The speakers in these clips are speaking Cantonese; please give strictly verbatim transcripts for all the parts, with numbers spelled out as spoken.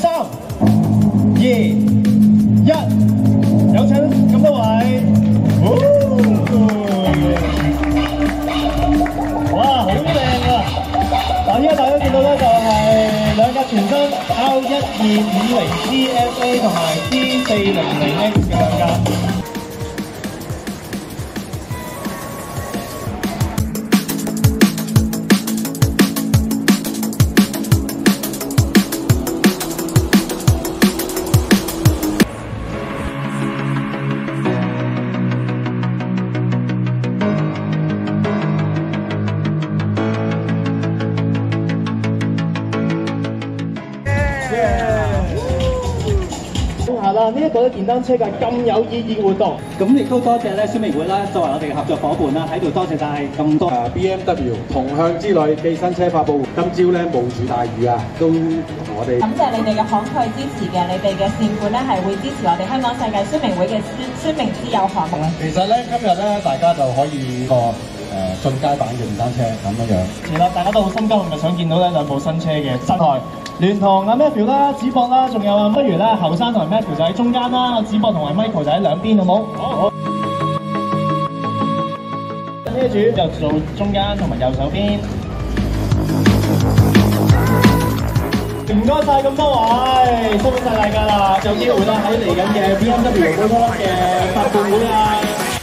三、二、一，有請咁多位。哇，好靚啊！嗱，依家大家見到咧就係兩架全新 R 一二五零 G S A 同埋 G 四零零 X 嘅兩架。呢一個咧電單車嘅咁有意義嘅活動， 咁亦都多謝咧宣明會啦，作為我哋嘅合作伙伴啦，喺度多謝晒咁多。 誒 B M W 同向之旅寄新車發布，今朝咧冒住大雨啊，都同我哋感謝你哋嘅慷慨支持嘅，你哋嘅善款咧係會支持我哋香港世界宣明會嘅宣宣明之友項目。 其實咧今日咧大家就可以個誒進階版嘅電單車咁樣樣。 係啦，大家都好心急，咪想見到呢兩部新車嘅新台。聯同阿 Matthew 啦、子博啦，仲有啊，不如咧後生同埋 Matthew 就喺中間啦，子博同埋 Michael 就喺兩邊，好冇？好。車主就做中間同埋右手邊。唔該晒咁多位，辛苦晒大家啦！有機會啦喺嚟緊嘅 B M W 好多嘅發布會啊！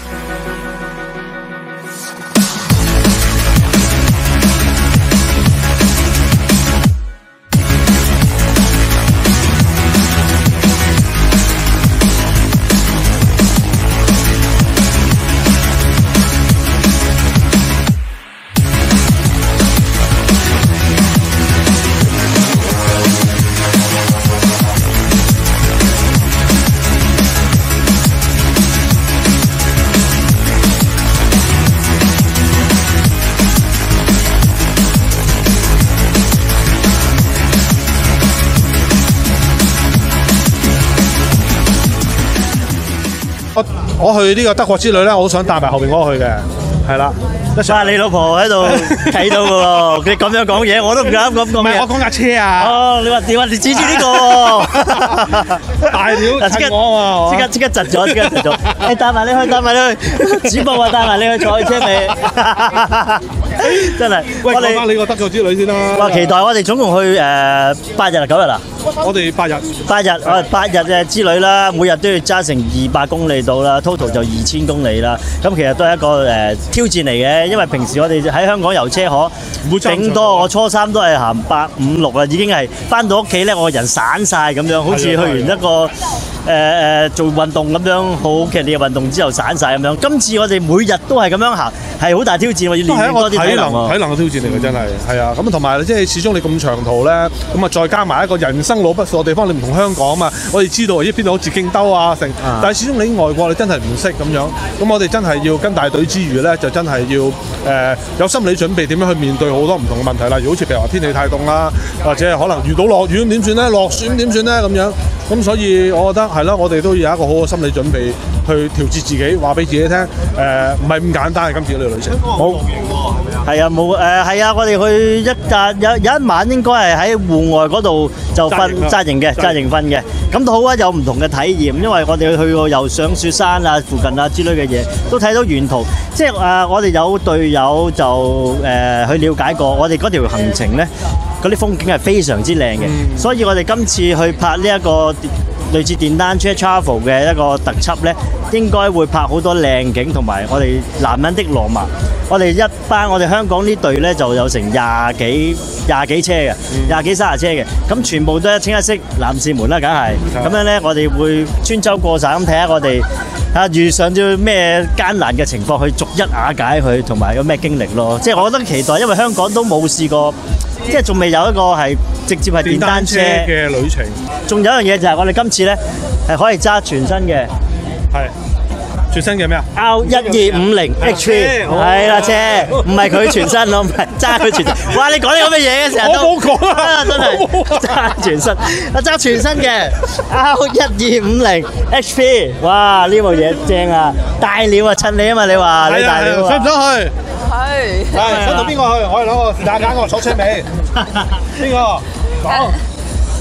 我去呢個德國之旅咧，我都想帶埋後邊嗰個去嘅，係啦。 哇！你老婆喺度睇到嘅喎，你咁樣講嘢，我都唔敢咁講嘢。 唔係我講架車啊！ 哦，你話點啊？你指住呢個喎， 大料即刻我即刻即刻窒咗，即刻窒咗。誒，帶埋你去，帶埋你去，主播話帶埋你去坐車尾，真係。 喂，講翻你個德國之旅先啦。 哇！期待我哋總共去誒八日啊，九日啊？ 我哋八日。 八日，我哋八日嘅之旅啦，每日都要揸成二百公里到啦 ，total 就二千公里啦。咁其實都係一個誒挑戰嚟嘅。因為平時我哋喺香港遊車河，頂多我初三都係行八五六啊，已經係翻到屋企咧，我人散晒咁樣，好似去完一個誒誒、呃、做運動咁樣，好劇烈嘅運動之後散晒咁樣。今次我哋每日都係咁樣行，係好大挑戰，我要練多啲體能喎。 體能嘅挑戰嚟嘅真係，係啊。咁同埋即係始終你咁長途咧，咁啊再加埋一個人生路不熟嘅地方，你唔同香港啊嘛。我哋知道咦邊度好捷徑兜啊成，但係始終你外國你真係唔識咁樣。咁我哋真係要跟大隊之餘咧，就真係要。誒、呃、有心理準備點樣去面對好多唔同嘅問題，例如好似譬如話天氣太凍啦，或者可能遇到落雨咁點算咧？落雪咁點算咧？咁樣咁所以我覺得係咯，我哋都要有一個好嘅心理準備去調節自己，話俾自己聽誒，唔係咁簡單嘅今次呢個旅程。好， 係啊，冇誒係啊，我哋去一笪有有一晚應該係喺戶外嗰度就瞓紮營嘅，紮營瞓嘅。咁都好啊，有唔同嘅體驗，因為我哋去過又上雪山啊、附近啊之類嘅嘢，都睇到沿途。即係誒、呃，我哋有隊友就誒、呃、去了解過，我哋嗰條行程咧，嗰啲風景係非常之靚嘅，嗯、所以我哋今次去拍呢一個類似電單車 travel 嘅一個特輯咧，應該會拍好多靚景，同埋我哋男人的浪漫。我哋一班我哋香港呢隊咧就有成廿幾廿幾車嘅，廿幾三十車嘅，咁全部都一清一色男士們啦，梗係咁樣咧，我哋會穿州過省咁睇下我哋啊遇上咗咩艱難嘅情況，去逐一瓦解佢，同埋有咩經歷咯。即係我覺得期待，因為香港都冇試過，即係仲未有一個係直接係電單車嘅旅程。 仲有一樣嘢就係我哋今次咧係可以揸全新嘅， 係。全新嘅咩啊 ？R 一二五零 H V 係啦，車唔係佢全新咯，唔係揸佢全新。哇！你講啲咁嘅嘢嘅成日都我冇講啊， 真係揸全新，我揸全新嘅 R 一二五零 H V。哇！呢部嘢正啊，大料啊，襯你啊嘛，你話你大料啊？ 想唔想去？ 去。 係想同邊個去？我哋兩個是但揀個坐車尾。邊個？講。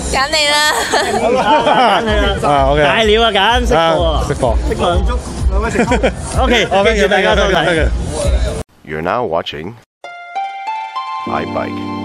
揀你啦！ 啊，OK， 大料啊，揀識貨啊， 識貨， 識兩足，兩位食貨。OK，記住大家收睇。 You're now watching iBike.